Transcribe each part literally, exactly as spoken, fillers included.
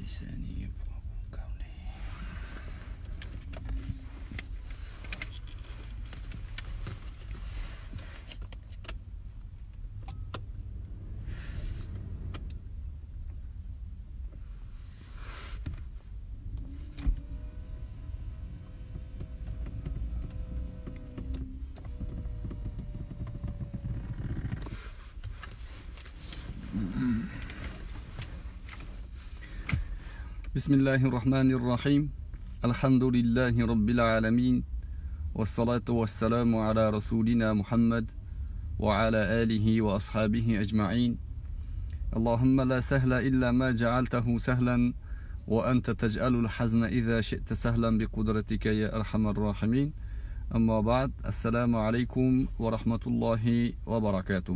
بلساني يفقهوا قولي. بسم الله الرحمن الرحيم. الحمد لله رب العالمين، والصلاة والسلام على رسولنا محمد وعلى آله وأصحابه أجمعين. اللهم لا سهل إلا ما جعلته سهلا، وأنت تجعل الحزن إذا شئت سهلا بقدرتك يا أرحم الراحمين. أما بعد، السلام عليكم ورحمة الله وبركاته.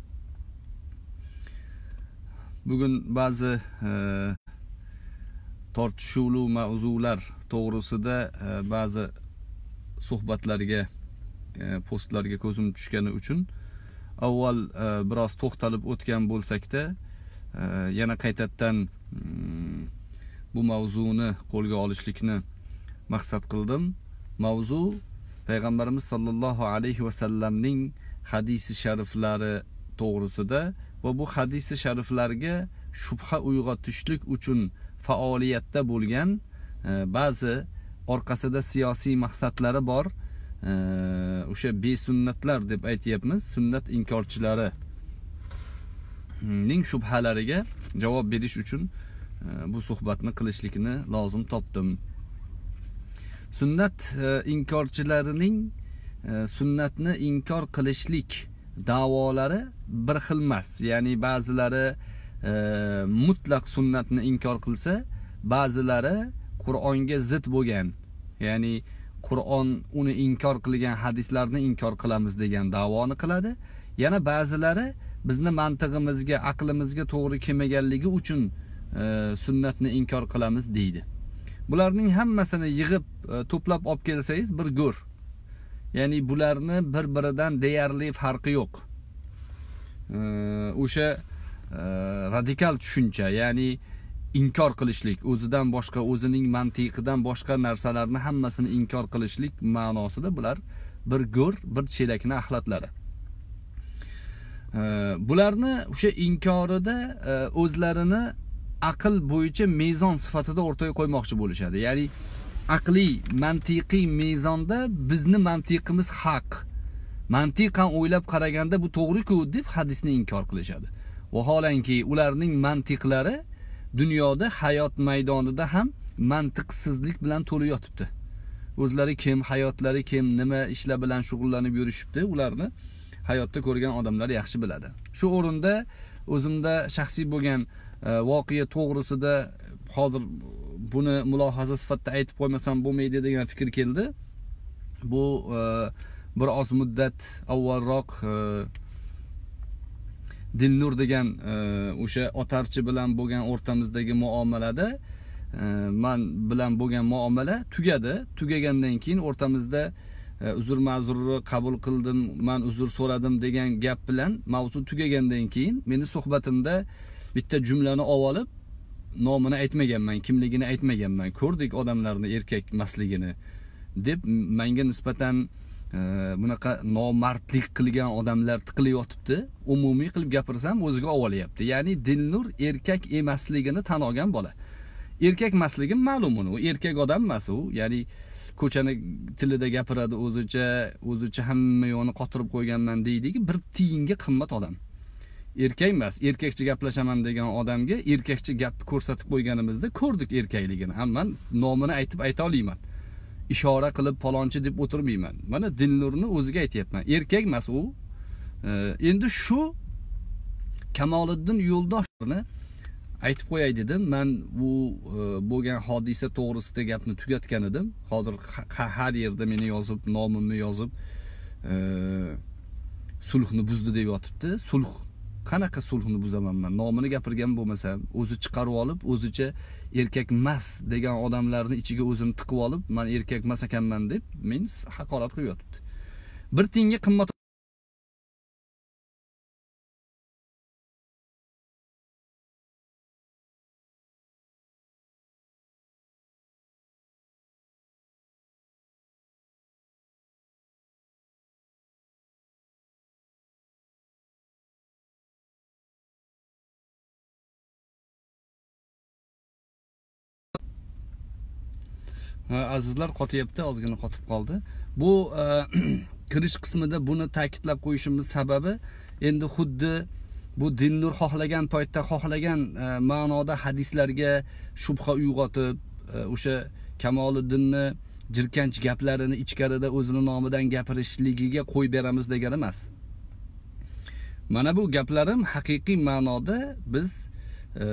Bugün bazı e, tortishuvli mavzular to'g'risida ba'zi suhbatlarga, postlarga ko'zim tushgani uchun avval biroz to'xtalib o'tgan bo'lsak-da, yana qaytadan bu mavzuni qo'lga olishlikni maqsad qildim. Mavzu Payg'ambarimiz sollallohu alayhi va sallamning hadisi shariflari to'g'risida va bu hadisi shariflarga shubha uyg'otishlik uchun faoliyatda bo'lgan ba'zi orqasida siyosiy maqsadlari bor o'sha besunnatlar deb aytyapmiz, sunnat inkorchilari ning shubhalariga javob berish uchun bu suhbatni qilishlikni lozim topdim. Sunnat inkorchilarining sunnatni inkor qilishlik da'volari bir xil emas. Ya'ni ba'zilari E, mutlaq sunnatni inkor qilsa, ba'zilari Qur'onga zid bo'lgan, ya'ni Qur'on uni inkor qilgan hadislarni inkor qilamiz degan da'voni qiladi. Yana ba'zilari bizni mantig'imizga, aqlimizga to'g'ri kelmaganligi uchun e, sunnatni inkor qilamiz deydi. Bularning hammasini yig'ib e, to'plab olib kelsangiz bir go'r. Ya'ni bularni bir-biridan deyarli farqi yo'q. E, o'sha radikal tushuncha, ya'ni inkor qilishlik, o'zidan boshqa, o'zining mantiqidan boshqa narsalarni hammasini inkor qilishlik ma'nosida bular bir go'r, bir chelakni axlatlari. Bularni o'sha inkorida o'zlarini aql bo'yicha mezon sifatida o'rtaga qo'ymoqchi bo'lishadi. Ya'ni aqliy, mantiqiy mezonda bizni mantiqimiz haq, mantiqan o'ylab qaraganda bu to'g'ri-ku deb hadisni inkor qilishadi. Vaholanki ularning mantiqlari dunyoda, hayot maydonida ham mantiqsizlik bilan to'lib yotibdi. O'zlari kim, hayotlari kim, nima ishlar bilan shug'ullanib yurishibdi, ularni hayotda ko'rgan odamlar yaxshi biladi. Shu o'rinda o'zimda shaxsiy bo'lgan e, voqea to'g'risida hozir buni mulohaza sifatida aytib qo'ymasam bo'lmaydi degan fikr keldi. Bu e, bir oz muddat avvalroq e, Dilnur degan o'sha otarchi bilan bo'lgan o'rtamizdagi muomalada men bilan bo'lgan muomala tugadi. Tugagandan keyin o'rtamizda uzr ma'zurni qabul qildim, men uzr so'radim degan gap bilan mavzu tugagandan keyin meni suhbatimda bitta jumlani olib, nomini aytmaganman, kimligini aytmaganman. Ko'rdik odamlarni erkak emasligini deb menga nisbatan bunaqa nomardlik qilgan odamlar tiqilib yotibdi. Umumiy qilib gapirsam o'ziga ovolyapti. Ya'ni Dilnur erkak emasligini tan olgan bola. Erkak emasligi ma'lum uni. U erkak odam emas u. Ya'ni ko'chani tilida gapiradi o'zicha, o'zicha hamma yo'qni qotirib qo'yganman deydiki, bir tiyinga qimmat odam. Erkak emas, erkakcha gaplashaman degan odamga erkakcha gap ko'rsatib qo'yganimizda ko'rdik erkakligini. Hamma nomini aytib ayta olmayman. Ishora qilib palonchi deb o'tirmayman. Mana Dilnurni o'ziga aytayapman. Erkak emas u. Endi shu Kamoliddin Yo'ldoshni aytib qo'yay dedim. Men bu bo'lgan hodisa to'g'risida gapni tugatgan edim. Hozir har yerda meni yozib, nomimni yozib, sulhni buzdi deb yotibdi. Sulh qanaqa sulhni buzaman men? Nomini gapirgan bo'lmasam, o'zi chiqarib olib, o'zicha erkak emas degan odamlarni ichiga o'zini tiqib olib, men erkak emas ekanman deb men haqorat qilib yotibdi. Bir tiyinga qimmat Azizlar qotyapti, ozgina qotib qoldi. Bu kirish qismida buni ta'kidlab qo'yishimiz sababi endi xuddi bu Dilnur xohlagan paytda xohlagan ma'noda hadislarga shubha uyg'otib, o'sha Kamoliddinni jirkanch gaplarini ichkarida o'zining nomidan gapirishligiga qo'y beramiz degan emas. Mana bu gaplarim haqiqiy ma'noda biz e,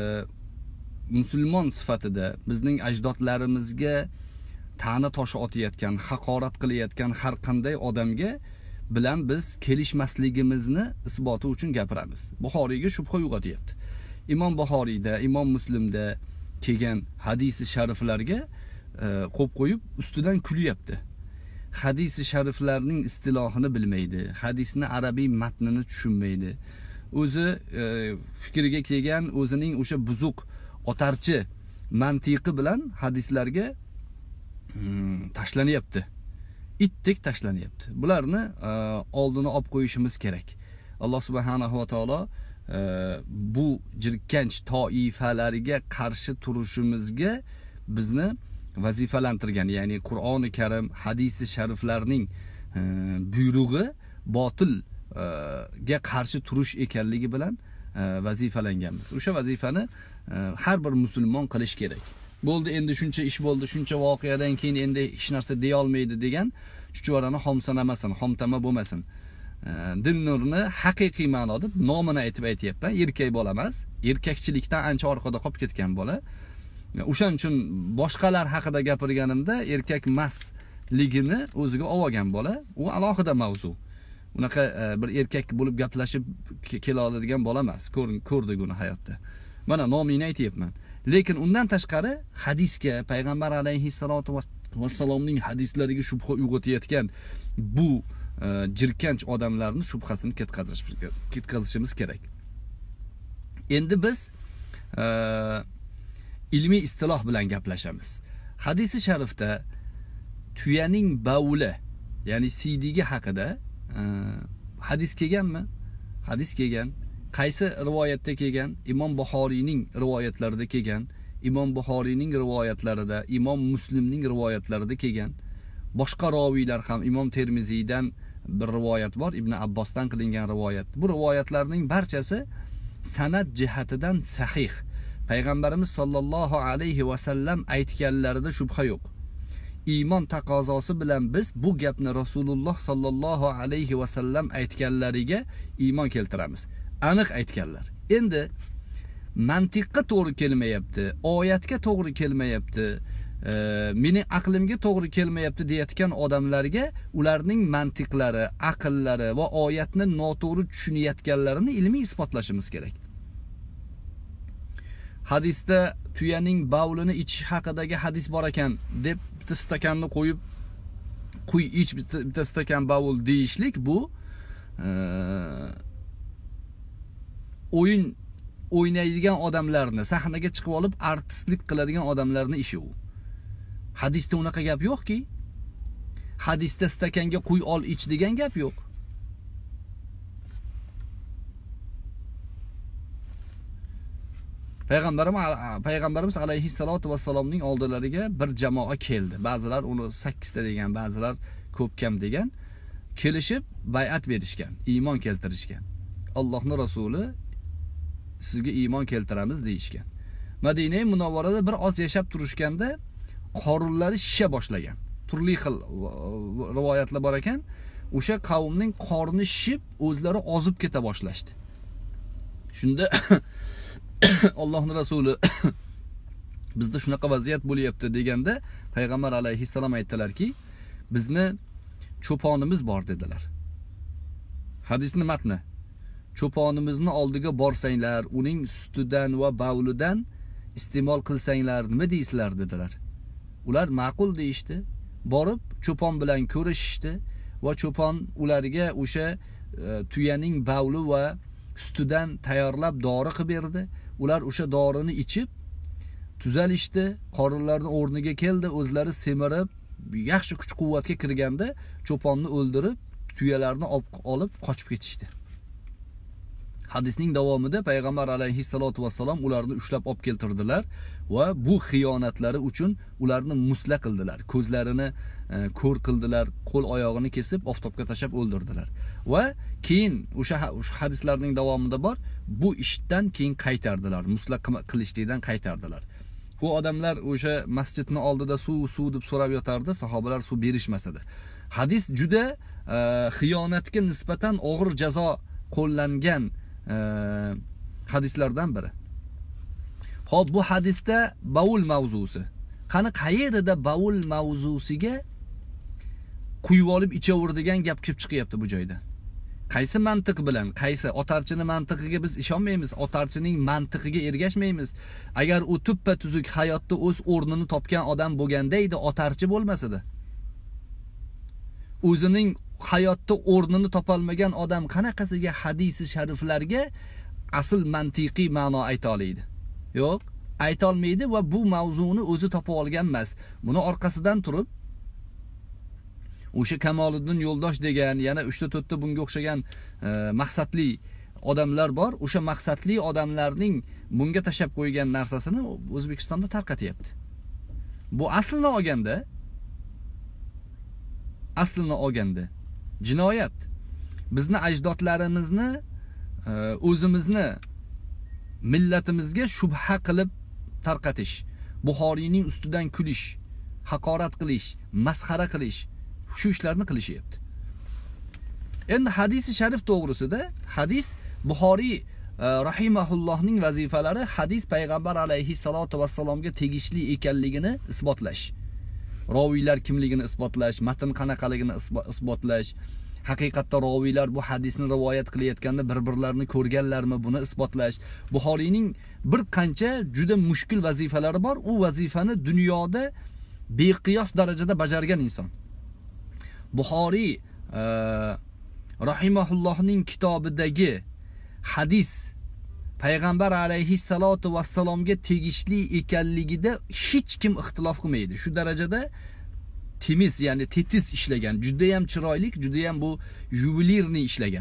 musulmon sifatida bizning ajdodlarimizga ta'na toshi otayotgan, haqorat qilayotgan har qanday odamga bilan biz kelishmasligimizni isboti uchun gapiramiz. Buxoriyga shubha uyg'otyapti. Imom Buxoriyda, Imom Muslimda kelgan hadisi shariflarga qo'yib qo'yib ustidan kulyapti. Hadisi shariflarning istilohini bilmaydi, hadisni arabiy matnini tushunmaydi. O'zi e, fikriga kelgan o'zining o'sha buzuq otarchi mantiqi bilan hadislarga hmm, tashlanyapti. Itdek tashlanyapti. Bularni e, oldini olib qo'yishimiz kerak. Alloh subhanahu va taolo e, bu jirkanch toifalarga qarshi turishimizga bizni vazifalantirgan, ya'ni Qur'oni Karim, hadisi shariflarning e, buyrug'i botil e, ga qarshi turish ekanligi bilan e, vazifalanganmiz. O'sha vazifani e, har bir musulmon qilish kerak. Bo'ldi, endi shuncha ish bo'ldi, shuncha voqeadan keyin endi hech narsa deya olmaydi degan chuchvarani xomsanamasin, xomtama bo'lmasin. E, Dilnurni haqiqiy ma'noda nomini aytib aytayapman. Erkak bola emas, erkakchilikdan ancha orqada qolib ketgan bola. O'shan uchun boshqalar haqida gapirganimda erkak emasligini o'ziga olgan bola, u alohida mavzu. Unaqa bir erkak bo'lib gaplashib kela oladigan bola emas. Ko'rdik uni hayotda. Mana nomini aytayapman. Lekin undan tashqari hadisga, payg'ambar alayhissalatu vassalomning hadislariga shubha uyg'otayotgan bu jirkanch odamlarning shubhasini ketkazishimiz kerak. Endi biz ilmiy istiloh bilan gaplashamiz. Hadisi sharifda tuyaning bavuli, ya'ni siydigi haqida e, hadis kelganmi? Hadis kelgan. Qaysi rivoyatda kelgan? Imom Buxoriyning rivoyatlarida kelgan. Imom Buxoriyning rivoyatlarida, Imom Muslimning rivoyatlarida kelgan. Boshqa roviylar ham Imom Termiziydan bir rivoyat bor, Ibn Abbosdan qilingan rivoyat. Bu rivoyatlarning barchasi sanad jihatidan sahih. Payg'ambarimiz sollallohu alayhi va sallam aytganlarida shubha yo'q. Iymon taqozosi bilan biz bu gapni Rasululloh sollallohu alayhi va sallam aytganlariga iymon keltiramiz. Aniq aytganlar. Endi mantiqqa to'g'ri kelmayapti, oyatga to'g'ri kelmayapti, e, mening aqlimga to'g'ri kelmayapti deyotgan odamlarga ularning mantiqlari, aqllari va oyatni noto'g'ri tushunayotganlarini ilmiy isbotlashimiz kerak. Hadisda tuyaning bavlini ichish haqidagi hadis bor ekan deb bitta stakanni qo'yib quy ich bitta stakan bavul deyishlik bu e, o'yin o'ynaydigan odamlarni, sahnaga chiqib olib artistlik qiladigan odamlarning ishi u. Hadisda unaqa gap yo'qki. Hadisda stakanga quy ol ich degan gap yo'q. Payg'ambarimiz payg'ambarimiz alayhissalatu vassalomning oldilariga bir jamoa keldi. Ba'zilar uni sakkiz ta degan, ba'zilar ko'p kam degan. Kelishib bay'at berishgan, iymon keltirishgan. Allohning rasuli sizga iymon keltiramiz deyishgan. Madina Munavvarada bir oz yashab turishganda qorunlari shisha boshlagan. Turli xil rivoyatlar bor ekan. O'sha qavmning qorni shishib, o'zlari ozib keta boshlashdi. Shunda Allohning rasuli bizda shunaqa vaziyat bo'lyapti deganda payg'ambar alayhissalom aytdilarki, bizni cho'ponimiz bor dedilar. Hadisning matni. Cho'ponimizni oldiga borsanglar, uning sutidan va bavlidan iste'mol qilsanglar, nima deysizlar dedilar. Ular ma'qul deyishdi. Borib cho'pon bilan ko'rishishdi va cho'pon ularga o'sha e, tuyaning bavli va sutidan tayyorlab dori qilib berdi. Ular o'sha dorini ichib tuzalishdi, qorinlarining o'rniga keldi, o'zlari semirib, yaxshi kuch-quvvatga kirganda cho'ponni o'ldirib, tuyalarni olib qochib ketishdi. Hadisning davomida payg'ambar alayhissalotu vassalom ularni ushlab olib keltirdilar va bu xiyonatlari uchun ularni musla qildilar. Ko'zlarini ko'r qildilar, qo'l oyog'ini kesib oftobga tashab o'ldirdilar. Va keyin o'sha hadislarning davomida bor, bu ishdan keyin qaytardilar, musla qilishlikdan qaytardilar. Bu odamlar o'sha masjidning oldida suv suv deb so'rab yotardi, sahobalar suv berishmasdi. Hadis juda xiyonatga nisbatan og'ir jazo qo'llangan hadislardan biri. Xo'p, bu hadisda bavul mavzusi. Qani qayerida bavul mavzusiga quyib olib ichaver degan gap kelib chiqyapti bu joyda? Qaysi mantiq bilan, qaysi otarchini mantiqiga biz ishonmaymiz, otarchining mantiqiga ergashmaymiz. Agar u tuppa tuzuk hayotda o'z o'rnini topgan odam bo'lganda edi, otarchi bo'lmasadi. O'zining hayotda o'rnini topolmagan odam qanaqasiga hadisi shariflarga asl mantiqiy ma'no ayta oladi? Yo'q, ayta olmaydi va bu mavzuni o'zi topib olgan emas. Buni orqasidan turib o'sha Kamoliddin Yo'ldosh degan, yana uch ta to'rt ta bunga o'xshagan e, maqsadli odamlar bor. O'sha maqsadli odamlarning bunga tashab qo'ygan narsasini O'zbekistonda tarqatyapti. Bu aslini olganda aslini olganda jinoyat. Bizni ajdodlarimizni o'zimizni millatimizga shubha qilib tarqatish, Buxoriyning ustidan kulish, haqorat qilish, masxara qilish, shu ishlarni qilishyapti. Endi hadisi sharif to'g'risida, hadis Buxoriy rahimahullohning vazifalari hadis payg'ambar alayhissalotu vassalomga tegishli ekanligini isbotlash. Roviylar kimligini isbotlash, matn qanaqaligini isbotlash, haqiqatda roviylar bu hadisni rivoyat qilayotganda bir-birlarini ko'rganlarmi, buni isbotlash. Buxoriyning bir qancha juda mushkul vazifalari bor. U vazifani dunyoda beqiyos darajada bajargan inson. Buxoriy e, rahimahullohning kitobidagi hadis payg'ambar alayhissalotu vassalomga tegishli ekanligida hech kim ixtilof qilmaydi. Shu darajada temiz, ya'ni tetiz ishlagan, juda ham chiroyli, juda ham bu yuvelirni ishlagan.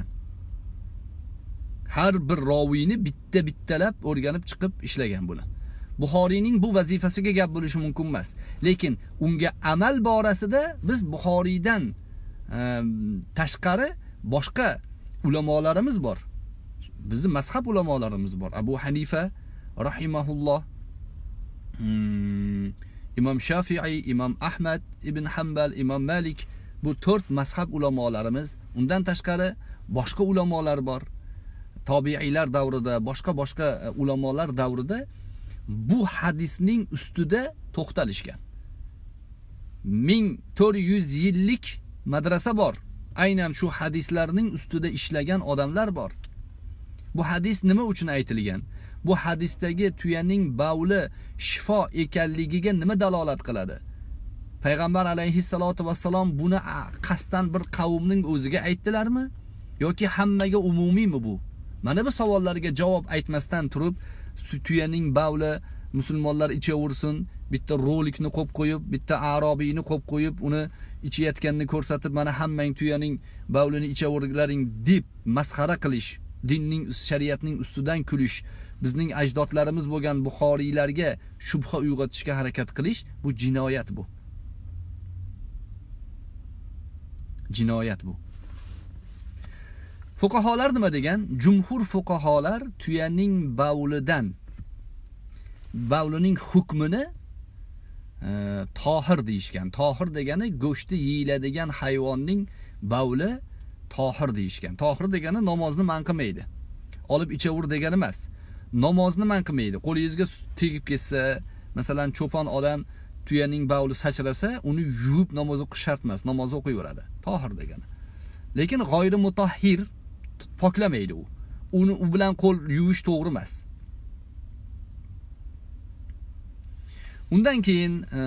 Har bir roviyni bitta-bittalab o'rganib chiqib ishlagan buni. Buxoriyning bu vazifasiga gap bo'lishi mumkin emas. Lekin unga amal borasida biz Buxoriydan e, tashqari boshqa ulamolarimiz bor. Bizning mazhab ulamolarimiz bor. Abu Hanifa rahimahulloh, hmm, Imom Shafi'i, Imom Ahmad ibn Hanbal, Imom Malik, bu to'rt mazhab ulamolarimiz. Undan tashqari boshqa ulamolar bor. Tobiiylar davrida, boshqa-boshqa ulamolar davrida bu hadisning ustida to'xtalishgan. ming to'rt yuz yillik madrasa bor. Aynan shu hadislarning ustida ishlagan odamlar bor. Bu hadis nima uchun aytilgan? Bu hadisdagi tuyaning bavli shifo ekanligiga nima dalolat qiladi? Payg'ambar alayhissalotu vassalom buni qasdan bir qavmning o'ziga aytdilarmi? Yoki hammaga umumiymi bu? Mana bu savollarga javob aytmasdan turib, tuyaning bavli musulmonlar ichaversin, bitta rolikni qo'yib qo'yib, bitta arobiyni qo'yib qo'yib, uni ichayotganini ko'rsatib, mana hammang tuyaning bavlini ichaverlaring deb masxara qilish, dinning, shariatning ustidan kulish, bizning ajdodlarimiz bo'lgan Buxoriylarga shubha uyg'otishga harakat qilish, bu jinoyat bu. Jinoyat bu. Fuqaholar nima degan? Jumhur fuqaholar tuyaning bavlidan, bavlining hukmini e, tohir deyishgan. Tohir degani go'shti yeyiladigan hayvonning bavli tohir deyishgan. Tohir degani namozni man qilmaydi. Olib ichaver degani emas. Namozni man qilmaydi. Qo'lingizga tegib ketsa, masalan, cho'pon odam tuyaning bavli sachrasa, uni yuvib namoz o'qish shart emas, namoz o'qiyveradi. Tohir degani. Lekin g'oyri mutahhir, poklamaydi u. Uni u bilan qo'l yuvish to'g'ri emas. Undan keyin e,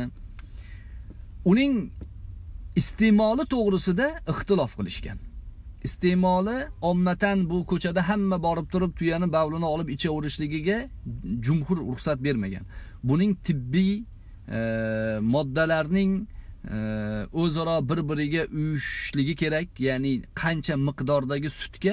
uning iste'moli to'g'risida ixtilof qilishgan. Iste'moli ommatan bu ko'chada hamma borib turib tuyani bavlini olib ichaverishligiga jumhur ruxsat bermagan. Buning tibbiy e, moddalarning e, o'zaro bir-biriga uyushligi kerak, ya'ni qancha miqdordagi sutga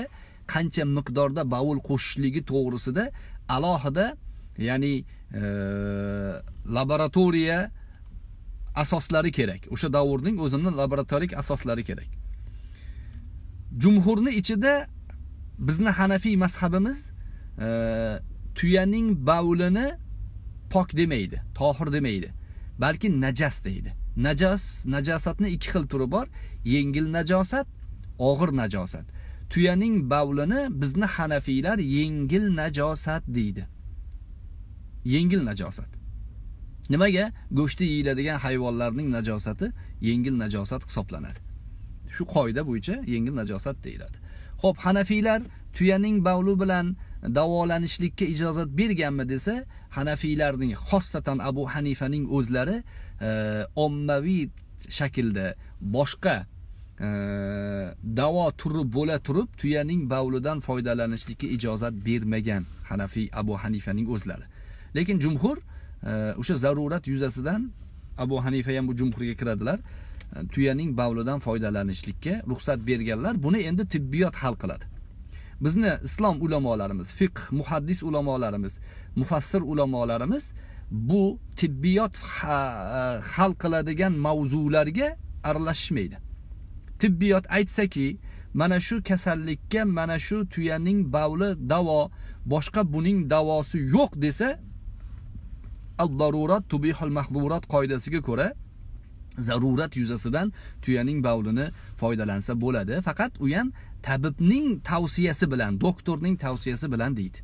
qancha miqdorda bavul qo'shishligi to'g'risida alohida, ya'ni e, laboratoriya asoslari kerak. O'sha davrning o'zining laboratorik asoslari kerak. Jumhurni ichida bizni Hanafiy mazhabimiz e, tuyaning bavulini pok demaydi, tohir demaydi, balki najas deydi. Najas, najosatning ikki xil turi bor. Yengil najosat, og'ir najosat. Tuyaning bavulini bizni Hanafiylar yengil najosat deydi. Yengil najosat. Nimaga? Go'shti yeyiladigan hayvonlarning najosati yengil najosat hisoblanadi. Shu qoida bo'yicha yengil najosat deyiladi. Xo'p, Hanafiylar tuyaning bavli bilan davolanishlikka ijozat berganmi desa, Hanafiylarning, xossatan Abu Hanifaning o'zlari e, ommaviy shaklda boshqa e, davo turi bo'la turib tuyaning bavlidan foydalanishlikka ijozat bermagan Hanafiy Abu Hanifaning o'zlari. Lekin jumhur o'sha zarurat yuzasidan Abu Hanifa ham bu jumhurga kiradilar. Tuyaning bavlidan foydalanishlikka ruxsat berganlar. Buni endi tibbiyot hal qiladi. Bizni islom ulamolarimiz, fiqh, muhaddis ulamolarimiz, mufassir ulamolarimiz bu tibbiyot hal qiladigan mavzularga aralashmaydi. Tibbiyot aytsaki, mana shu kasallikka mana shu tuyaning bavli davo, boshqa buning davosi yo'q desa, al-darurat tubihul mahzurat qoidasiga ko'ra zarurat yuzasidan tuyaning bavlini foydalansa bo'ladi. Faqat u ham tabibning tavsiyasi bilan, doktorning tavsiyasi bilan deydi.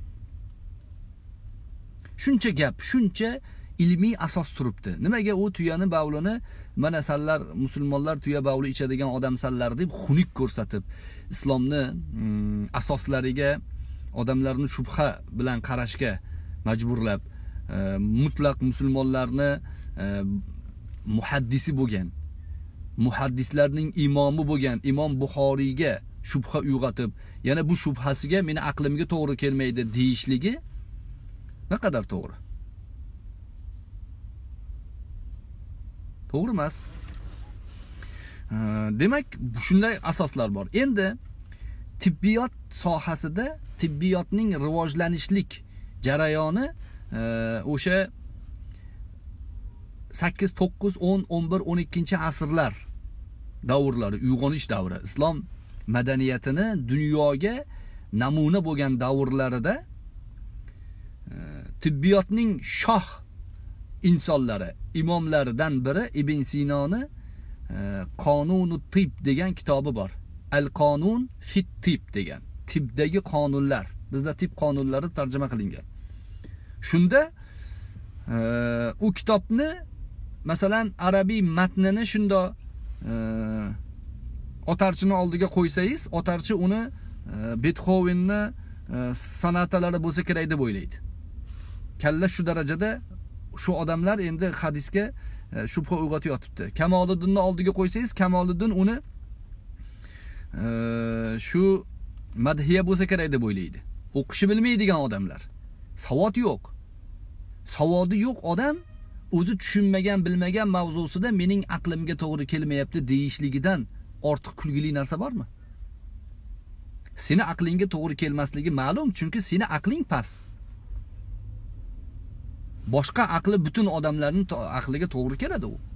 Shuncha gap, shuncha ilmiy asos turibdi. Nimaga u tuyani bavlini mana sanlar musulmonlar tuya bavli ichadigan odam sanlar deb xunuk ko'rsatib, islomni mm, asoslariga odamlarni shubha bilan qarashga majburlab, e, mutlaq musulmonlarni e, muhaddisi bo'lgan, muhaddislarning imomi bo'lgan Imom Buxoriyga shubha uyg'otib, yana bu shubhasiga meni aqlimga to'g'ri kelmaydi deyishligi naqadar to'g'ri? To'g'ri emas. Demak, shunday asoslar bor. Endi tibbiyot sohasida tibbiyotning rivojlanishlik jarayoni o'sha sakkiz, to'qqiz, o'n, o'n bir, o'n ikkinchi asrlar davrlari, uyg'onish davri, islom madaniyatini dunyoga namuna bo'lgan davrlarida tibbiyotning shoh insonlari, imomlaridan biri Ibn Sinoni Qonunut Tib degan kitobi bor. Al-Qonun fit Tib degan. Tibdagi qonunlar. Bizda tib qonunlari tarjima qilingan. Shunda u kitobni masalan arabiy matnini shunda otarchini oldiga qo'ysangiz, otarchi uni Beethovenni sonatalari bo'lsa kerak deb o'ylaydi. Kalla shu darajada shu odamlar endi hadisga shubha uyg'otib yotibdi. Kamoliddinni oldiga qo'ysangiz, Kamoliddin uni shu madhiya bo'lsa kerak deb o'ylaydi. O'qishi bilmaydigan odamlar. Savod yo'q. Savodi yo'q odam o'zi tushunmagan, bilmagan mavzusida mening aqlimga to'g'ri kelmayapti deyishligidan ortiq kulgili narsa bormi? Seni aqlingga to'g'ri kelmasligi ma'lum, chunki seni aqling past. Boshqa aqli butun odamlarning aqliga to'g'ri keladi u.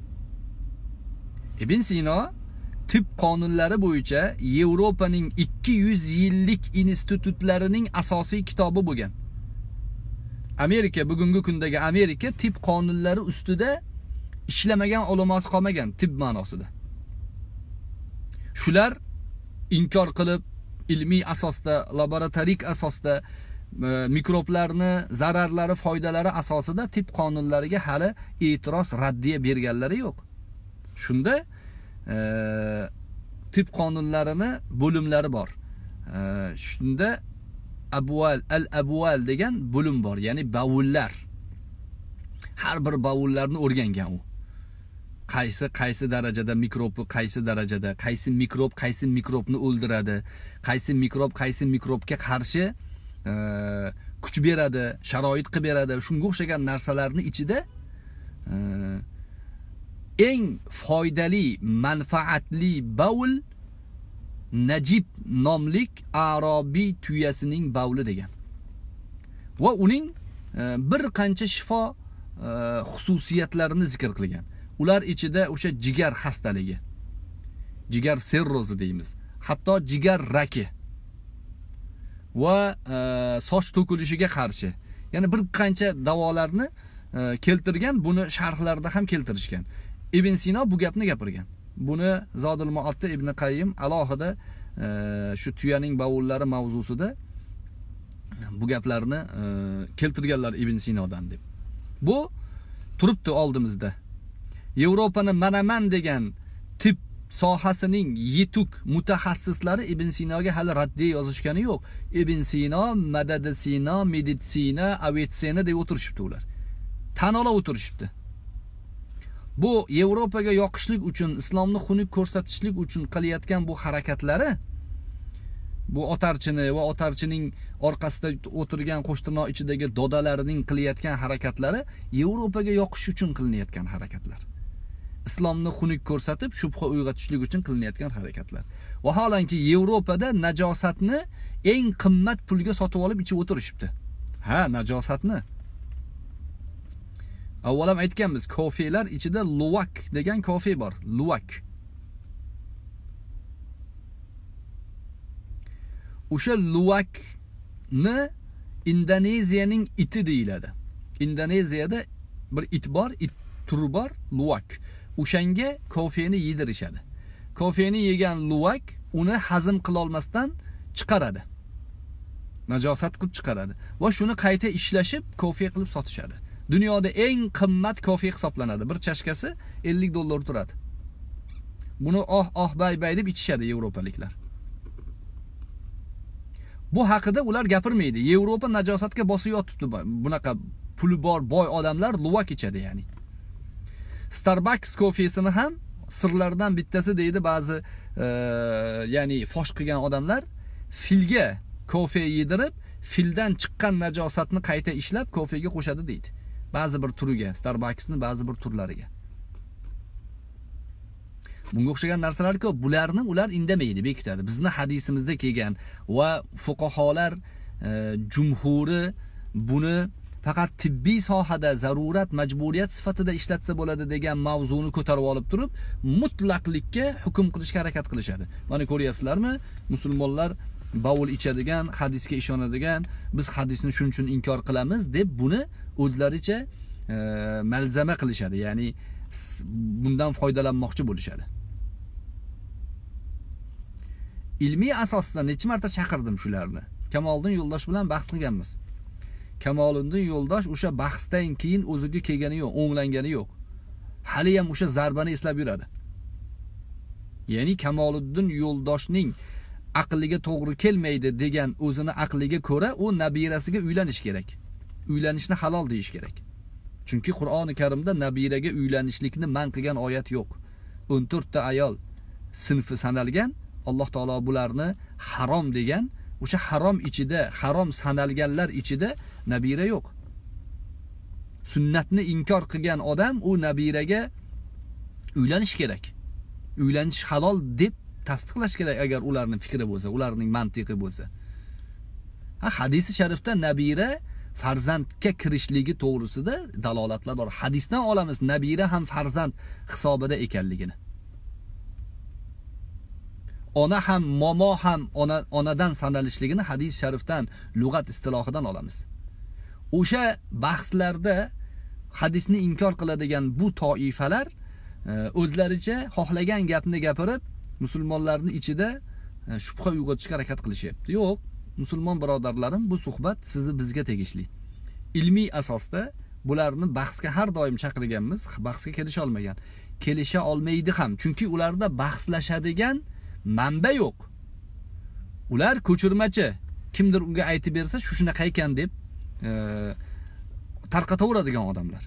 Ibn Sino tib qonunlari bo'yicha Yevropaning ikki yuz yillik institutlarining asosiy kitobi bo'lgan. Amerika, bugungi kundagi Amerika tib qonunlari ustida ishlamagan ulamosi qolmagan tib ma'nosida. Shular inkor qilib, ilmiy asosda, laboratorik asosda mikroblarni zararlari, foydalari asosida tib qonunlariga hali e'tiroz, raddiya berganlari yo'q. Shunda e, tib qonunlarini bo'limlari bor. E, shunda abval, al-abval degan bo'lim bor, ya'ni bavullar. Har bir bavullarni o'rgangan u. Qaysi qaysi darajada mikrobni, qaysi darajada, qaysi mikrob qaysi mikrobni o'ldiradi, qaysi mikrob qaysi mikrobga qarshi e, kuch beradi, sharoit qilib beradi. Shunga o'xshagan narsalarning ichida e, eng foydali, manfaatli bavul Najib nomlik arobiy tuyasining bavli degan. Va uning e, bir qancha shifo e, xususiyatlarini zikr qilgan. Ular ichida o'sha jigar xastaligi, jigar sirrozi deymiz, hatto jigar raki va e, soch to'kilishiga qarshi, ya'ni bir qancha davolarni e, keltirgan. Buni sharhlarda ham keltirishgan. Ibn Sino bu gapni gapirgan. Buni Zodul Mu'atda Ibn Qayyim alohida e, shu tuyaning bavullari mavzusida bu gaplarni e, keltirganlar Ibn Sinodan deb. Bu turibdi oldimizda. Yevropani manaman degan tip sohasining yetuk mutaxassislari Ibn Sinoga hali raddiya yozishgani yo'q. Ibn Sino, Madad Sino, Meditsina, Avitsina deb o'tirishibdi ular. Tan ola o'tirishibdi. Bu Yevropaga yoqishlik uchun, islomni xunuk ko'rsatishlik uchun qilayotgan bu harakatlari, bu otarchini va otarchining orqasida o'tirgan qo'shtirnoq ichidagi dodalarining qilayotgan harakatlari Yevropaga yoqish uchun qilinayotgan harakatlar. Islomni xunuk ko'rsatib, shubha uyg'otishlik uchun qilinayotgan harakatlar. Vaholanki Yevropada najosatni eng qimmat pulga sotib olib ichib o'tirishibdi. Ha, najosatni. Avval ham aytganmiz, kofelar ichida luwak degan kofe bor. Luwak. O'sha luwakni Indoneziyaning iti deyiladi. Indoneziyada bir it bor, it turi bor, luwak. O'shanga kofeni yedirishadi. Kofeni yegan luwak uni hazm qila olmasdan chiqaradi. Najosat qilib chiqaradi va shuni qayta ishlashib kofe qilib sotishadi. Dunyoda eng qimmat kofe hisoblanadi. Bir chashkasi ellik dollar turadi. Buni oh oh bay bay deb ichishadi yevropaliklar. Bu haqida ular gapirmaydi. Yevropa najosatga bosib yotibdi. Bunaqa puli bor boy odamlar luwak ichadi ya'ni. Starbucks kofesini ham sirlardan bittasi deydi ba'zi e, ya'ni fosh qilgan odamlar, filga kofe yedirib, fildan chiqqan najosatni qayta ishlab kofega qo'shadi deydi. Ba'zi bir turiga, Starbucksni ba'zi bir turlariga. Bunga o'xshagan narsalar ko'p. Bularni ular indamaydi, bekitadi. Bizni hadisimizda kelgan va fuqaholar e, jumhuri buni faqat tibbiy sohada zarurat, majburiyat sifatida ishlatsa bo'ladi degan mavzuni ko'tarib olib turib, mutlaqlikka hukm qilishga harakat qilishadi. Mana ko'ryapsizlarmi? Musulmonlar bavul ichadigan, hadisga ishonadigan, biz hadisni shuning uchun inkor qilamiz deb buni o'zlaricha e, malzama qilishadi. Ya'ni bundan foydalanmoqchi bo'lishadi. Ilmiy asosda necha marta chaqirdim shularni. Kamoliddin Yo'ldosh bilan bahs qilganmiz. Kamoliddin Yo'ldosh o'sha bahsdan keyin o'ziga kelgani yo'q, o'nglangani yo'q. Hali ham o'sha zarbani eslab yuradi. Ya'ni Kamoliddin Yo'ldoshning aqliga to'g'ri kelmaydi degan o'zini aqliga ko'ra u nabirasiga uylanish kerak. Uylanishni halol deyish kerak. Chunki Qur'oni Karimda nabiraga uylanishlikni man qilgan oyat yo'q. o'n to'rt ta ayol sinfi sanalgan, Alloh taolo bularni harom degan. O'sha harom ichida, harom sanalganlar ichida nabira yo'q. Sunnatni inkor qilgan odam u nabiraga uylanish kerak. Uylanish halol deb tasdiqlash kerak agar ularning fikri bo'lsa, ularning mantiqi bo'lsa. Ha, hadisi sharifda nabira farzandga kirishligi to'g'risida dalolatlar bor. Hadisdan olamiz nabira ham farzand hisobida ekanligini. Ona ham, momo ham ona, onadan sanalishligini hadis sharifdan, lug'at istilohidan olamiz. O'sha bahslarda hadisni inkor qiladigan bu toifalar o'zlaricha xohlagan gapni gapirib, musulmonlarning ichida shubha uyg'otishga harakat qilishyapti. Yo'q, musulmon birodarlarim, bu suhbat sizni bizga tegishli. Ilmiy asosda bularni bahsga har doim chaqirganmiz, bahsga kelisha olmagan. Kelisha olmaydi ham, chunki ularda bahslashadigan manba yo'q. Ular ko'chirmachi. Kimdir unga aytib bersa, shu shunaqa ekan deb e, tarqataveradigan odamlar.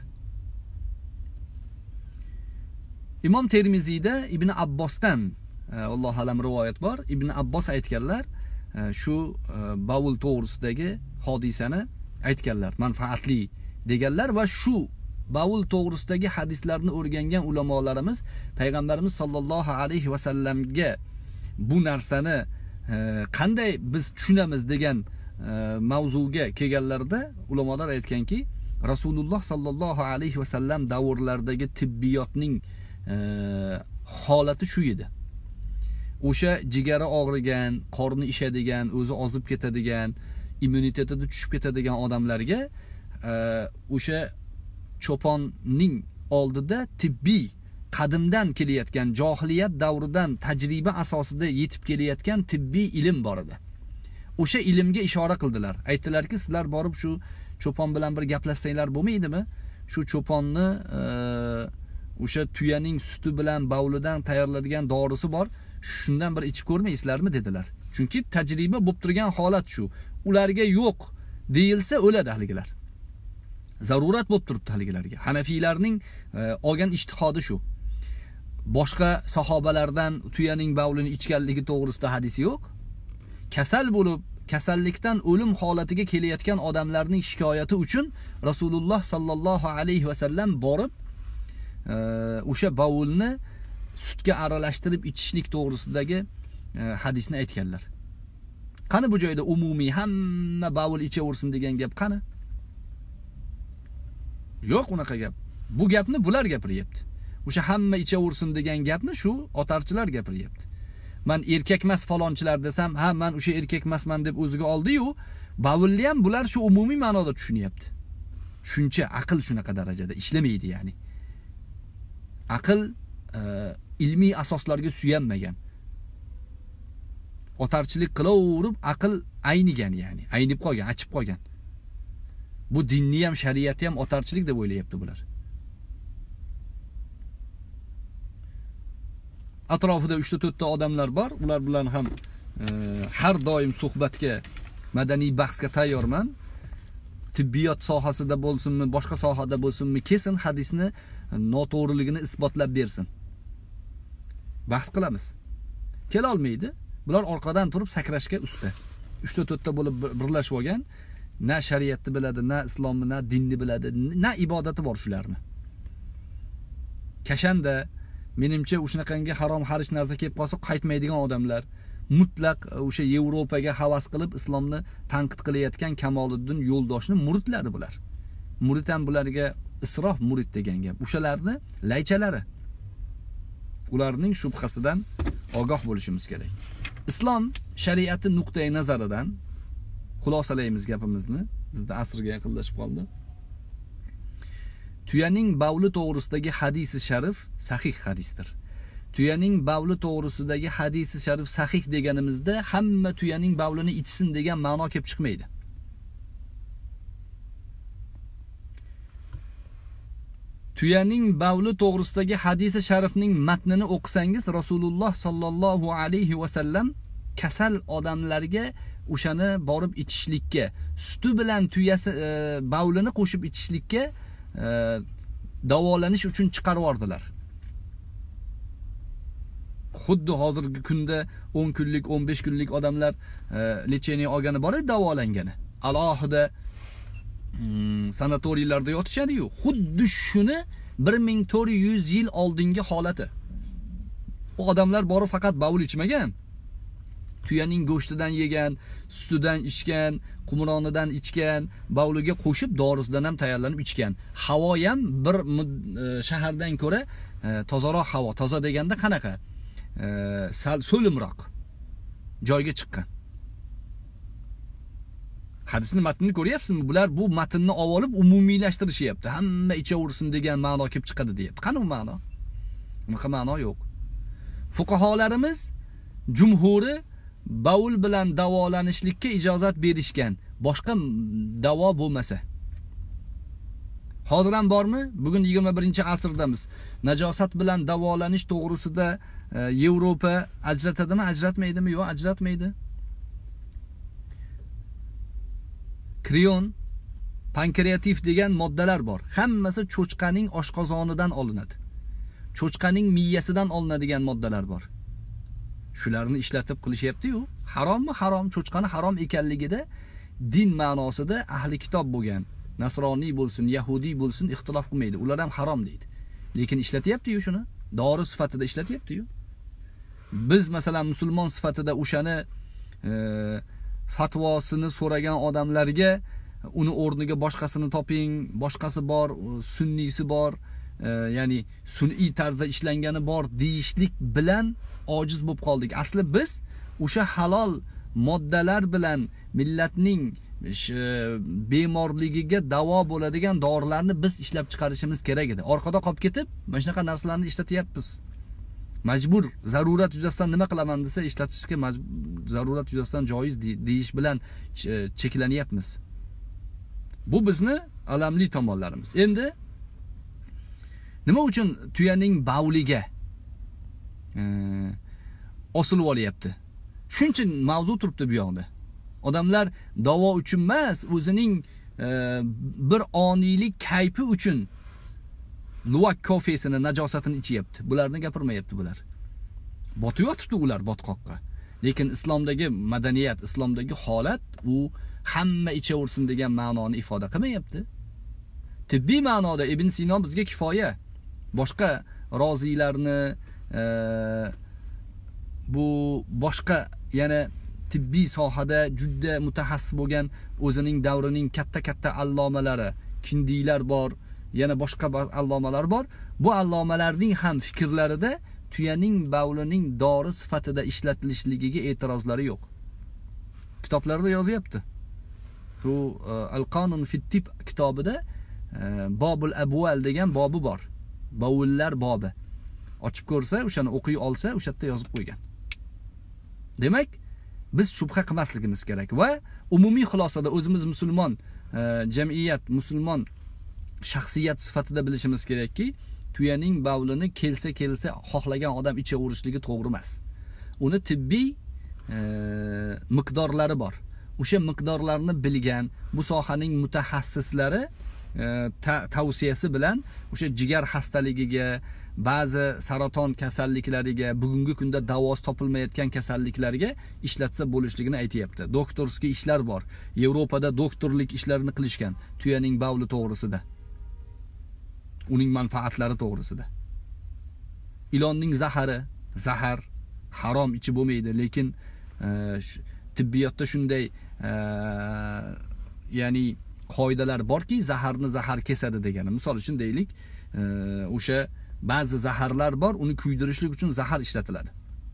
Imom Termiziyda Ibn Abbosdan e, Alloh alam rivoyat bor. Ibn Abbos aytganlar, e, shu e, bavul to'g'risidagi hodisani aytganlar, manfaatli deganlar va shu bavul to'g'risidagi hadislarni o'rgangan ulamolarimiz payg'ambarimiz sollallohu alayhi va sallamga bu narsani e, qanday biz tushunamiz degan e, mavzuga kelganlarda ulamolar aytganki, Rasululloh sallallohu alayhi va sallam davrlaridagi tibbiyotning e, holati shu edi. O'sha jigari og'rigan, qorni ishadigan, o'zi ozib ketadigan, immuniteti tushib ketadigan odamlarga o'sha cho'ponning oldida tibbiy qadimdan kelayotgan, johiliyat davridan tajriba asosida yetib kelayotgan tibbiy ilm bor edi. O'sha ilmga ishora qildilar. Aytdilarki, sizlar borib shu cho'pon bilan bir gaplashsanglar bo'lmaydimi? Shu cho'ponni o'sha tuyaning suti bilan bavlidan tayyorlanadigan dorisi bor. Shundan bir ichib ko'rmaysizlarmi dedilar. Chunki tajriba bo'lib turgan holat shu. Ularga yo'q deyilsa o'ladi haligilar. Zarurat bo'lib turibdi haligilarga. Hanafiylarning e, olgan ijtihodi shu. Boshqa sahobalardan tuyaning bavlini ichganligi to'g'risida hadis yo'q. Kasal bo'lib, kasallikdan o'lim holatiga kelayotgan odamlarning shikoyati uchun Rasululloh sallallohu alayhi va sallam borib o'sha e, bavlni sutga aralashtirib ichishlik to'g'risidagi e, hadisni aytganlar. Qani bu joyda umumiy hamma bavul ichaversin degan gap qani? Yo'q unaqa gap. Bu gapni bular gapiryapti. O'sha hamma ichaversin degan gapni shu otarchilar gapiryapti. Men erkakmas falonchilar desam, ha men o'sha erkakmasman deb o'ziga oldi-yu, bavulni ham bular shu umumiy ma'noda tushunyapti. Tushuncha, aql shunaqa darajada ishlamaydi ya'ni. Aql e, ilmiy asoslarga suyanmagan. Otarchilik qilaverib aql aynigan ya'ni, aynib qolgan, achib qolgan. Bu dinni ham, shariatni ham otarchilik deb o'ylayapti bular. Atrofida uch ta to'rt ta odamlar bor, ular bilan ham e, har doim suhbatga, madaniy bahsga tayyorman. Tibbiyot sohasida bo'lsinmi, boshqa sohada bo'lsinmi, kesin hadisni noto'g'riligini isbotlab bersin. Bahs qilamiz. Kela olmaydi. Bular orqadan turib sakrashga usta. uch ta to'rt ta bo'lib birlashib olgan, na shariatni biladi, na islomni, na dinni biladi, na ibodati bor shularni. Kashanda menimcha o'shanaqangi harom xarish narsa kelib qolsa qaytmaydigan odamlar, mutlaq o'sha Yevropaga havas qilib islomni tanqid qilayotgan Kamoliddin Yo'ldoshni muridlari bular. Murid ham bularga isrof murid degan gap. O'shalarni laychalari. Ularning shubhasidan ogoh bo'lishimiz kerak. Islom shariati nuqtai nazaridan xulosalaymiz gapimizni. Bizda asrga yaqinlashib qoldi. Tuyaning bavli to'g'risidagi hadisi sharif sahih hadisdir. Tuyaning bavli to'g'risidagi hadisi sharif sahih deganimizda hamma tuyaning bavlini ichsin degan ma'no kelib chiqmaydi. Tuyaning bavli to'g'risidagi hadisi sharifning matnini o'qisangiz, Rasululloh sallallohu alayhi va sallam kasal odamlarga o'shani borib ichishlikka, suti bilan tuyasi e, bavlini qo'shib ichishlikka e, davolanish uchun chiqarib yordilar. Xuddi hozirgi kunda o'n kunlik, o'n besh kunlik odamlar e, lecheniya olgani bor edi, davolangani. Alohida Hmm, sanatoriylarda yotishadi-yu. Xuddi shuni bir ming to'rt yuz yil oldingi holati. Bu odamlar borib faqat bavul ichmagan. Tuyaning go'shtidan yegan, sutidan ichgan, qumronidan ichgan, bavliga qo'shib dorisidan ham tayyorlanib ichgan. Havo ham bir e, shahardan ko'ra e, tozaroq havo. Toza deganda qanaqa? E, sal so'limroq joyga chiqqan. Hadisning matnini ko'ryapsizmi? Bular bu matnni olib umumiylashtirishyapti. Hamma ichaversin degan ma'no kelib chiqadi deyapti. Qani bu ma'no? Unaqa ma'no yo'q. Fuqaholarimiz jumhuri bavul bilan davolanishlikka ijozat berishgan. Boshqa davo bo'lmasa. Hozir ham bormi? Bugun yigirma birinchi asrdamiz. Najosat bilan davolanish to'g'risida e, Yevropa ajratadimi, ajratmaydimi? Yo'q, ajratmaydi. Krion, pankreativ degan moddalar bor. Hammasi cho'chqaning oshqozonidan olinadi. Cho'chqaning miyasidan olinadigan moddalar bor. Shularni ishlatib qilishyapti-yu. Harommi? Harom. Cho'chqani harom ekanligida din ma'nosida ahli kitob bo'lgan, nasroniy bo'lsin, yahudiy bo'lsin ixtilof qilmaydi. Ular ham harom deydi. Lekin ishlatyapti-yu shuni. Dori sifatida ishlatyapti-yu. biz masalan musulmon sifatida o'shani e, fatvosini so'ragan odamlarga uni o'rniga boshqasini toping, boshqasi bor, sunniysi bor, e, ya'ni sun'iy tarzda ishlangani bor deyishlik bilan ojiz bo'lib qoldik. Asli biz o'sha halol moddalar bilan millatning bemorligiga davo bo'ladigan dorilarni biz ishlab chiqarishimiz kerak edi. Orqada qolib ketib, mana shunaqa narsalarni ishlatyapmiz. Majbur, zarurat yuzasidan nima qilaman desa, ishlatishga zarurat yuzasidan joiz deyish bilan cheklanyapmiz. Bu bizni alamli tomonlarimiz. Endi nima uchun tuyaning bavliga e, osilib olyapti? Shuncha mavzu turibdi bu yoqda. Odamlar davo uchun emas, o'zining e, bir oniylik kayfi uchun luwak kofesini, najosatini ichyapti. Bularni gapirmayapti bular. Botib yotibdi ular botqoqqa. Lekin islomdagi madaniyat, islomdagi holat u hamma ichaversin degan ma'noni ifoda qilmayapti. Tibbiy ma'noda Ibn Sino bizga kifoya. Boshqa roziylarni e, bu boshqa yana tibbiy sohada juda mutaxassis bo'lgan o'zining davrining katta-katta allomalari, kindiylar bor, yana boshqa allomalar bor. Bu allomalarning ham fikrlarida tuyaning bavlining dori sifatida ishlatilishligiga e'tirozlari yo'q. Kitoblarda yozyapti. Bu Al-Qanun fi Tib kitobida Bobul Abwal degan bobi bor. Bavullar bobi. Ochib ko'rsa, o'shani o'qiy olsa, o'sha yerda yozib qo'ygan. Demak, biz shubha qilmasligimiz kerak va umumiy xulosada o'zimiz musulmon jamiyat, musulmon shaxsiyat sifatida bilishimiz kerakki, tuyaning bavlini kelsa kelsa xohlagan odam ichaverishligi to'g'ri emas. Uni tibbiy e, miqdorlari bor. O'sha miqdorlarni bilgan bu sohaning mutaxassislari e, ta tavsiyasi bilan o'sha jigar xastaligiga, ba'zi saraton kasalliklariga, bugungi kunda davosi topilmayotgan kasalliklarga ishlatsa bo'lishligini aytayapti. Doktorskiy ishlar bor. Yevropada doktorlik ishlarini qilishgan tuyaning bavli to'g'risida. Uning manfaatlari to'g'risida. Ilonning zahari, zahar harom ichi bo'lmaydi, lekin e, tibbiyotda shunday e, ya'ni qoidalar borki, zaharni zahar kesadi degani. Misol uchun deylik, e, o'sha ba'zi zaharlar bor, uni kuydirishlik uchun zahar ishlatiladi.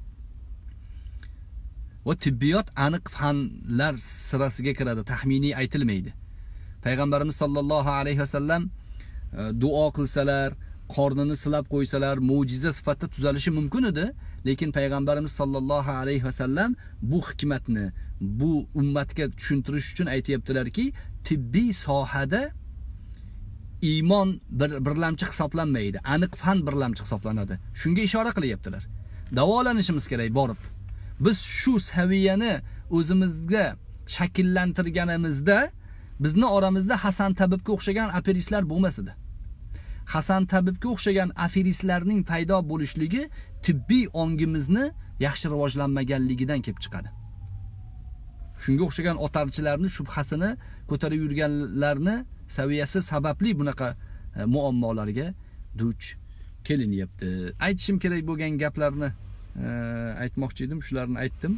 Va tibbiyot aniq fanlar sirasiga kiradi, taxminiy aytilmaydi. Payg'ambarimiz sollallohu alayhi vasallam duo qilsalar, qornini silab qo'ysalar, mo'jiza sifatida tuzalishi mumkin edi, lekin payg'ambarimiz sollallohu alayhi vasallam bu hikmatni bu ummatga tushuntirish uchun aytayaptilarki, tibbiy sohada iymon bir birlamchi hisoblanmaydi, aniq fan birlamchi hisoblanadi. Shunga ishora qilyaptilar. Davolanishimiz kerak borib. Biz shu saviyani o'zimizga shakllantirganimizda bizni oramizda Hasan tabibga o'xshagan aferistlar bo'lmas edi. Hasan tabibga o'xshagan aferistlarning paydo bo'lishligi tibbiy ongimizni yaxshi rivojlanmaganligidan kelib chiqadi. Shunga o'xshagan otarchilarni shubhasini ko'tarib yurganlarni saviyasi sababli bunaqa e, muammolarga duch kelinyapti. Aytishim kerak bo'lgan gaplarni e, aytmoqchi edim, shularni aytdim.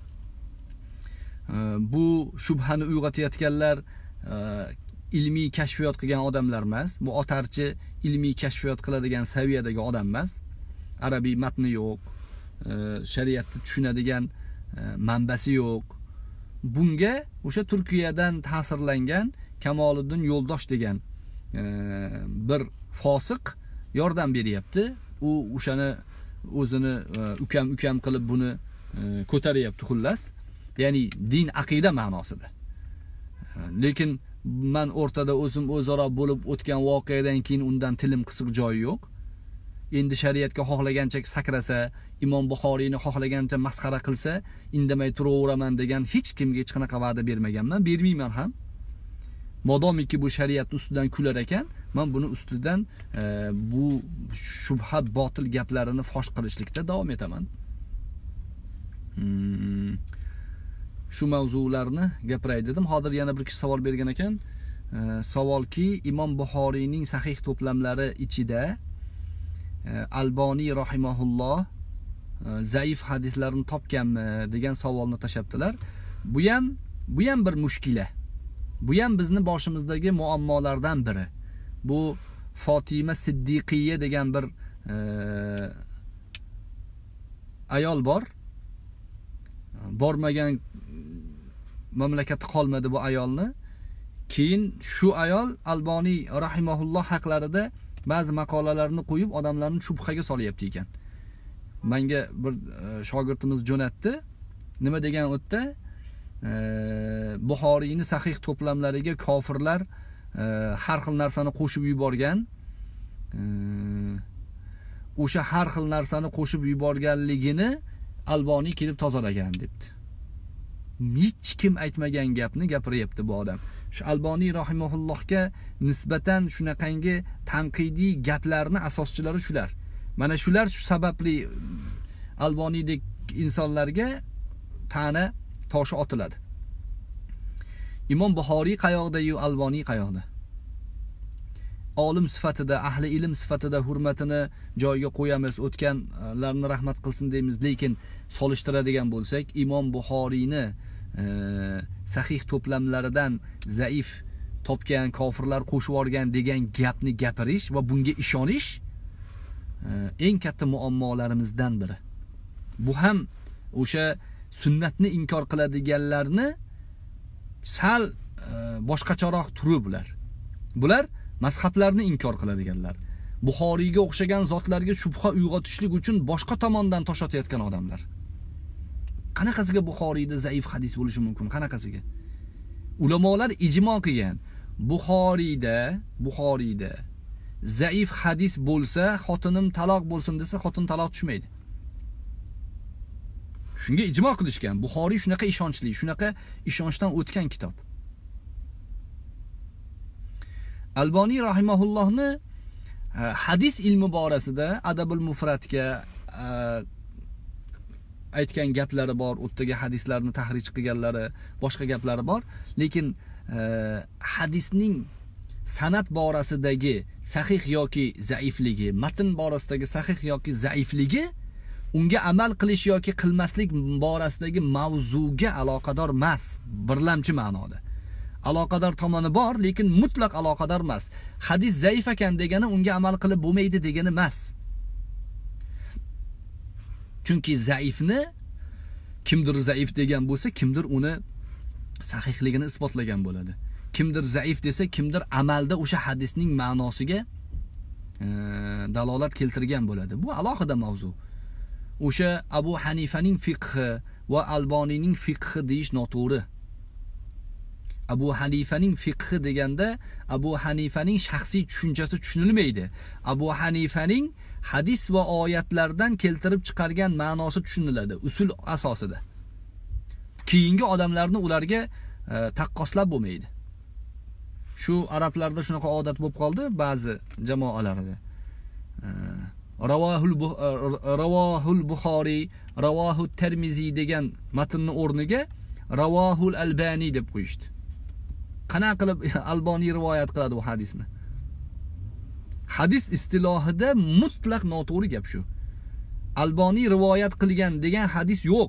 E, bu shubhani uyg'otayotganlar e, ilmiy kashfiyot qilgan odamlar emas. Bu otarchi ilmiy kashfiyot qiladigan saviyadagi odam emas. Arabiy matni yo'q, e, shariatni tushunadigan e, manbasi yo'q. Bunga o'sha Turkiyadan ta'sirlangan Kamoliddin Yo'ldosh degan e, bir fosiq yordam beryapti. U o'shani o'zini ukam ukam qilib buni e, ko'taryapti xullas. Ya'ni din aqida ma'nosida. E, lekin men o'rtada o'zim o'zaro bo'lib o'tgan voqeadan keyin undan tilim qisiq joyi yo'q. Endi shariatga xohlagancha sakrasa, Imom Buxoriyni xohlagancha masxara qilsa, indamay turaveraman degan hech kimga hech qanaqa va'da bermaganman, bermayman ham. Modomiki bu shariatning ustidan kular ekan, men buni ustidan e, bu shubha botil gaplarini fosh qilishlikda davom etaman. Hmm. Shu mavzularni gapiray dedim. Hozir yana bir kishi savol bergan ekan. E, savolki, Imom Buxoriyning sahih to'plamlari ichida e, Alboniy rahimahulloh zaif hadislarni topganmi degan savolni tashlabdilar. Bu ham bu ham bir mushkila. Bu ham bizni boshimizdagi muammolardan biri. Bu Fatima Siddiqiyya degan bir e, ayol bor. Bormagan mamlakati qolmadi bu ayolni. Keyin shu ayol Alboniy rahimahulloh haqlarida ba'zi maqolalarni qo'yib odamlarni shubhaga solyapti ekan. Menga bir e, shogirdimiz jo'natdi. Nima degan o'tda? E, Buxoriyni sahih to'plamlariga kofirlar e, har xil narsani qo'shib yuborgan. E, o'sha har xil narsani qo'shib yuborganligini Alboniy kelib tozalagan debdi. Hech kim aytmagan gapni gapiryapti bu odam. Shu Alboniy rahimahullohga nisbatan shunaqangi tanqidiy gaplarni asoschilari shular. Mana shular shu sababli Alboniydek insonlarga ta'na toshi otiladi. Imom Buxoriy qayoqda-yu Alboniy qayoqda? Olim sifatida, ahli ilm sifatida hurmatini joyiga qo'yamiz, o'tganlarni rahmat qilsin deymiz, lekin solishtiradigan bo'lsak, Imom Buxoriyni e, sahih to'plamlaridan zaif topgan kofirlar qo'shib yuborgan degan gapni gapirish va bunga ishonish e, eng katta muammolarimizdan biri. Bu ham o'sha sunnatni inkor qiladiganlarni sal e, boshqacharoq turi bular. Bular mazhablarni inkor qiladiganlar. Buxoriyga o'xshagan zotlarga shubha uyg'otishlik uchun boshqa tomondan tosh otayotgan odamlar. Qanaqasiga Buxoriyda zaif hadis bo'lishi mumkin? Qanaqasiga? Ulamolar ijmo qilgan. Buxoriyda, Buxoriyda zaif hadis bo'lsa, xotinim taloq bo'lsin desa, xotin taloq tushmaydi. Shunga ijmo qilishgan. Buxoriy shunaqa ishonchli, shunaqa ishonchdan o'tgan kitob. Alboniy rahimahullohni hadis ilmi borasida Adabul Mufratga aytgan gaplari bor, o'tdagi hadislarni tahrij qilganlari, boshqa gaplari bor, lekin e, hadisning sanad borasidagi sahih yoki zaifligi, matn borasidagi sahih yoki zaifligi unga amal qilish yoki qilmaslik borasidagi mavzuga aloqador emas, birlamchi ma'noda. Aloqador tomoni bor, lekin mutlaq aloqador emas. Hadis zaif ekan degani unga amal qilib bo'lmaydi degani emas. Chunki zaifni kimdir zaif degan bo'lsa, kimdir uni sahihligini isbotlagan bo'ladi. Kimdir zaif desa, kimdir amalda o'sha hadisning ma'nosiga e, dalolat keltirgan bo'ladi. Bu alohida mavzu. O'sha Abu Hanifaning fiqhi va Alboniyning fiqhi deyish noto'g'ri. Abu Hanifaning fiqhi deganda Abu Hanifaning shaxsiy tushunchasi tushunilmaydi. Abu Hanifaning hadis va oyatlardan keltirib chiqargan ma'nosi tushuniladi usul asosida. Keyingi odamlarni ularga e, taqqoslab bo'lmaydi. Shu arablarda shunaqa odat bo'lib qoldi ba'zi jamoalarida. E, Ravahul Ravahul Buxoriy, Ravahut Termiziy degan matnni o'rniga Ravahul Albani deb qo'yishdi. Qanaqa qilib Alboniy rivoyat qiladi bu hadisni? Hadis istilohida mutlaq noto'g'ri gap shu. Alboniy rivoyat qilgan degan hadis yo'q.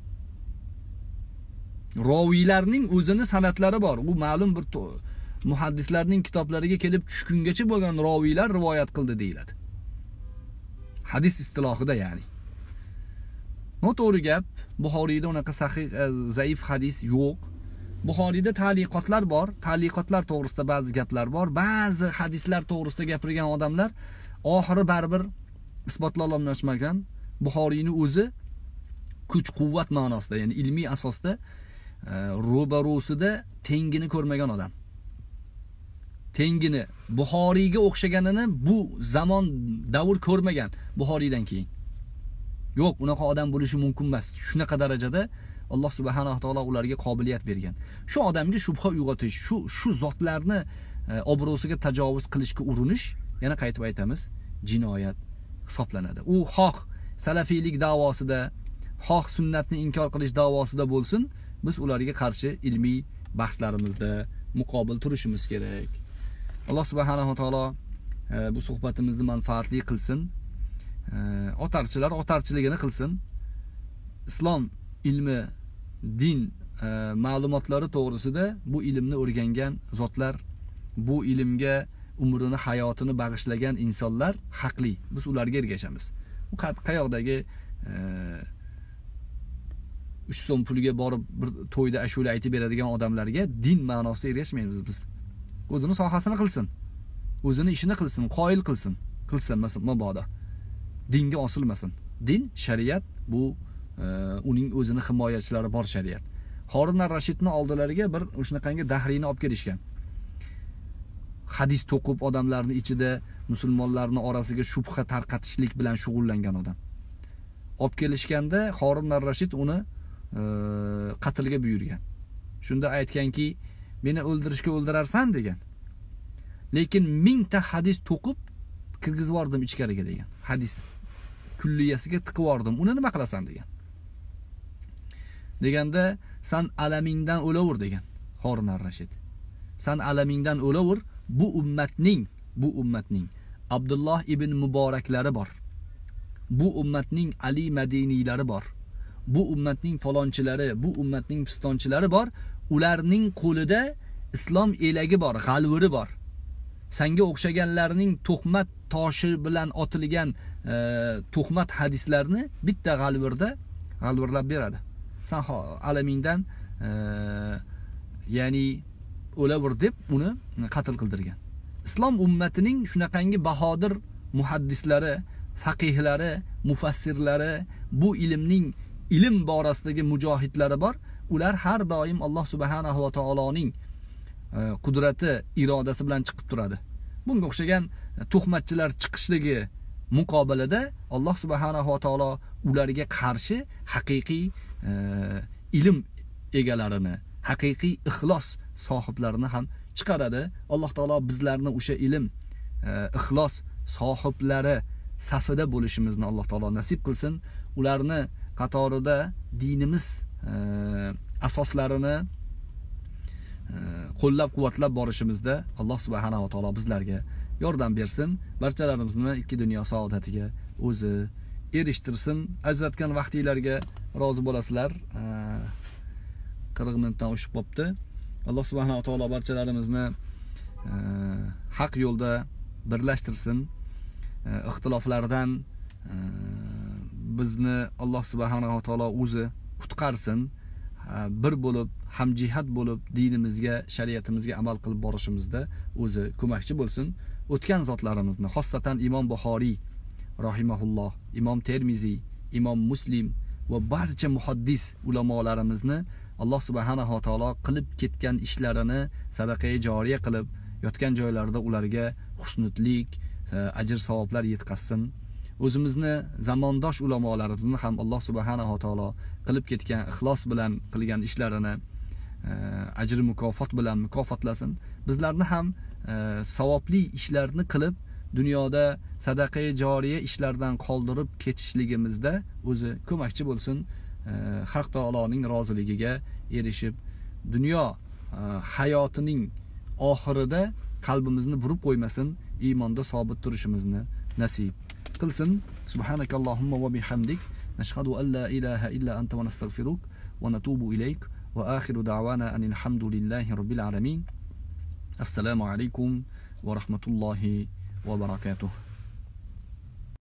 Roviylarning o'zini sanatlari bor. U ma'lum bir muhaddislarning kitoblariga kelib tushkungacha bo'lgan roviylar rivoyat qildi deyiladi. Hadis istilohida ya'ni. Noto'g'ri gap. Buxoriyda unaqa sahih zaif hadis yo'q. Buxoriyda ta'liqotlar bor, ta'liqotlar to'g'risida ba'zi gaplar bor, ba'zi hadislar to'g'risida gapirgan odamlar oxiri baribir isbotlay olmasmagan. Buxoriyni o'zi kuch-quvvat ma'nosida, ya'ni ilmiy asosda ro'barosida tengini ko'rmagan odam. Tengini Buxoriyga o'xshaganini bu zamon davr ko'rmagan Buxoriydan keyin. Yo'q, unaqa odam bo'lishi mumkin emas. Shunaqa darajada Alloh subhanahu va taolo ularga qobiliyat bergan. Shu odamga shubha uyg'otish, shu shu zotlarni e, obro'siga tajovuz qilishga urinish, yana qaytib aytamiz, jinoyat hisoblanadi. U xoh salafiylik da'vosida, xoh sunnatni inkor qilish da'vosida bo'lsin, biz ularga qarshi ilmiy bahslarimizda muqobil turishimiz kerak. Alloh subhanahu va taolo e, bu suhbatimizni manfaatli qilsin. otarchilar otarchiligini qilsin. Islom ilmi, din e, ma'lumotlari to'g'risida bu ilmni o'rgangan zotlar, bu ilmga umrini, hayotini bag'ishlagan insonlar haqli. Biz ularga ergashamiz. Bu qayoqdagi uch so'm pulga borib bir to'yda ashula aytib beradigan odamlarga din ma'nosida ergashmaymiz biz. O'zini sohasini qilsin. O'zini ishini qilsin, qoyil qilsin. Qilsin mabodo. Dinga osilmasin. Din, shariat bu e, uning o'zini himoyachilari bor shariat. Harun ar-Rashidning oldilariga bir shunaqangi dahriyni olib kelishgan. Hadis to'qib odamlarni ichida musulmonlarning orasiga shubha tarqatishlik bilan shug'ullangan odam. Olib kelishganda Harun ar-Rashid uni e, qatlga buyurgan. Shunda aytganki, meni o'ldirishga o'ldirarsan degan. Lekin mingta hadis to'qib kirgizib yubordim ichkariga degan. Hadis kulliyasiga tiqib yubordim. Uni nima qilasan degan. Deganda san alamingdan o'lavur degan Harun ar-Rashid. San alamingdan o'lavur, bu ummatning, bu ummatning Abdulloh ibn Muboraklari bor. Bu ummatning Ali Madiniylari bor. Bu ummatning falonchilari, bu ummatning pistonchilari bor. Ularning qo'lida islom elagi bor, g'alviri bor. Sanga o'xshaganlarning tuhmat toshi bilan otilgan e, tuhmat hadislarni bitta g'alvirda g'alvirlab beradi. Sen alamingdan e, ya'ni o'lavur deb uni qatl qildirgan. Islom ummatining shunaqangi bahodir muhaddislari, faqihlari, mufassirlari, bu ilmning ilm borasidagi mujohidlari bor. Ular har doim Alloh subhanahu va taoloning e, qudrati, irodasi bilan chiqib turadi. Bunga o'xshagan tuhmatchilar chiqishligi muqobilada Alloh subhanahu va taolo ularga qarshi haqiqiy e, ilm egalarini, haqiqiy ixlos sohiblarini ham chiqaradi. Alloh taolo bizlarni o'sha ilm, e, ixlos sohiblari safida bo'lishimizni Alloh taolo nasib qilsin. Ularni qatorida dinimiz e, asoslarini e, qo'llab-quvvatlab borishimizda Alloh subhanahu va taolo bizlarga yordam bersin. Barchalarimizni ikki dunyo saodatiga o'zi erishtirsin. Ajratgan vaqtinglarga rozi bo'lasizlar. E, qirq minutdan oshib qopti. Alloh subhanahu va taolo barchalarimizni e, haq yo'lda birlashtirsin. E, ixtiloflardan e, bizni Alloh subhanahu va taolo o'zi qutqarsin. E, bir bo'lib, hamjihat bo'lib dinimizga, shariatimizga amal qilib borishimizda o'zi ko'makchi bo'lsin. O'tgan zotlarimizni, xossatan Imom Buxoriy rahimahulloh, Imom Termiziy, Imom Muslim va barcha muhaddis ulamolarimizni Alloh subhanahu va taolo qilib ketgan ishlarini sadaqaga joriya qilib, yotgan joylarida ularga xushnudlik, ajr savoblar yetkazsin. O'zimizni zamondosh ulamolarimizni ham Alloh subhanahu va taolo qilib ketgan ixlos bilan qilgan ishlarini ajr mukofot bilan mukofotlasin. Bizlarni ham savobli ishlarni qilib dunyoda sadaqaga joriya ishlardan qoldirib ketishligimizda o'zi ko'makchi bo'lsin. Haq taoloning roziligiga erishib dunyo hayotining oxirida qalbimizni burib qo'ymasin, iymonda sobit turishimizni nasib qilsin. Subhanakallohumma va bihamdik, nashhadu an la ilaha illa anta va nastaghfiruk va natubu ilayk va akhiru da'wana anil hamdulillahi robbil alamin. Assalomu alaykum va rahmatullohi va barakatuh.